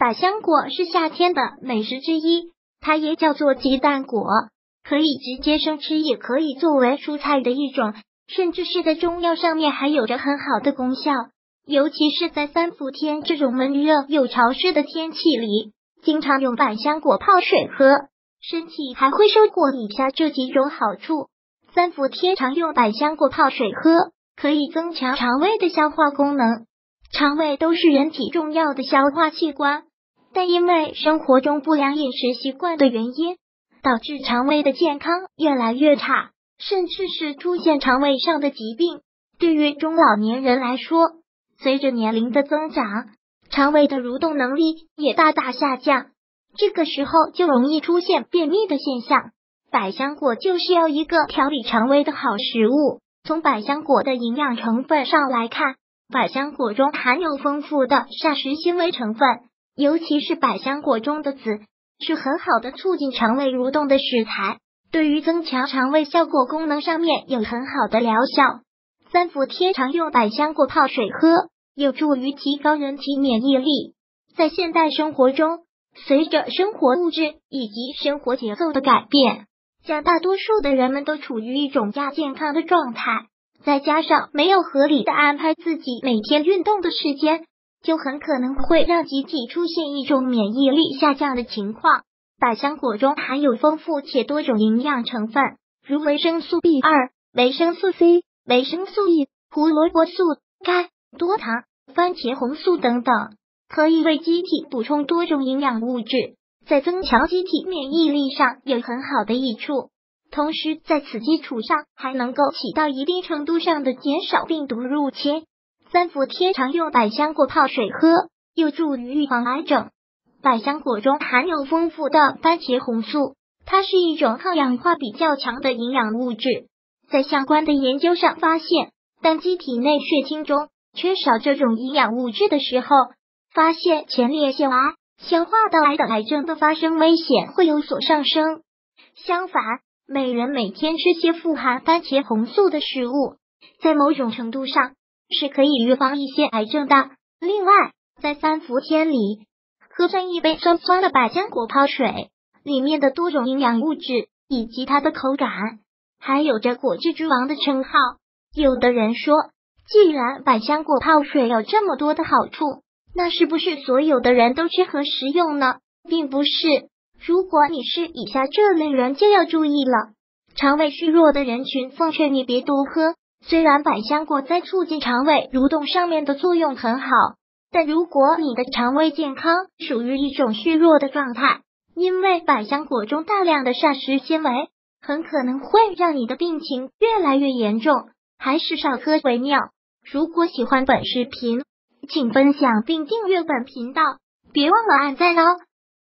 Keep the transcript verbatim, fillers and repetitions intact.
百香果是夏天的美食之一，它也叫做鸡蛋果，可以直接生吃，也可以作为蔬菜的一种，甚至是在中药上面还有着很好的功效。尤其是在三伏天这种闷热又潮湿的天气里，经常用百香果泡水喝，身体还会收获以下这几种好处。三伏天常用百香果泡水喝，可以增强肠胃的消化功能。肠胃都是人体重要的消化器官，但因为生活中不良饮食习惯的原因，导致肠胃的健康越来越差，甚至是出现肠胃上的疾病。对于中老年人来说，随着年龄的增长，肠胃的蠕动能力也大大下降，这个时候就容易出现便秘的现象。百香果就是要一个调理肠胃的好食物。从百香果的营养成分上来看，百香果中含有丰富的膳食纤维成分，尤其是百香果中的籽，是很好的促进肠胃蠕动的食材，对于增强肠胃效果功能上面有很好的疗效。三伏天常用百香果泡水喝，有助于提高人体免疫力。在现代生活中，随着生活物质以及生活节奏的改变，将大多数的人们都处于一种亚健康的状态，再加上没有合理的安排自己每天运动的时间，就很可能会让机体出现一种免疫力下降的情况。百香果中含有丰富且多种营养成分，如维生素 B 二、维生素 C、维生素 E、胡萝卜素、钙、多糖、番茄红素等等，可以为机体补充多种营养物质，在增强机体免疫力上有很好的益处。同时在此基础上还能够起到一定程度上的减少病毒入侵。三伏天常用百香果泡水喝，有助于预防癌症。百香果中含有丰富的番茄红素，它是一种抗氧化比较强的营养物质。在相关的研究上发现，当机体内血清中缺少这种营养物质的时候，发现前列腺癌、消化道癌等癌症的发生危险会有所上升。相反，每人每天吃些富含番茄红素的食物，在某种程度上是可以预防一些癌症的。另外，在三伏天里喝上一杯酸酸的百香果泡水，里面的多种营养物质以及它的口感，还有着果汁之王的称号。有的人说，既然百香果泡水有这么多的好处，那是不是所有的人都适合食用呢？并不是。如果你是以下这类人，就要注意了。肠胃虚弱的人群，奉劝你别多喝。虽然百香果在促进肠胃蠕动上面的作用很好，但如果你的肠胃健康属于一种虚弱的状态，因为百香果中大量的膳食纤维，很可能会让你的病情越来越严重，还是少喝为妙。如果喜欢本视频，请分享并订阅本频道，别忘了按赞哦。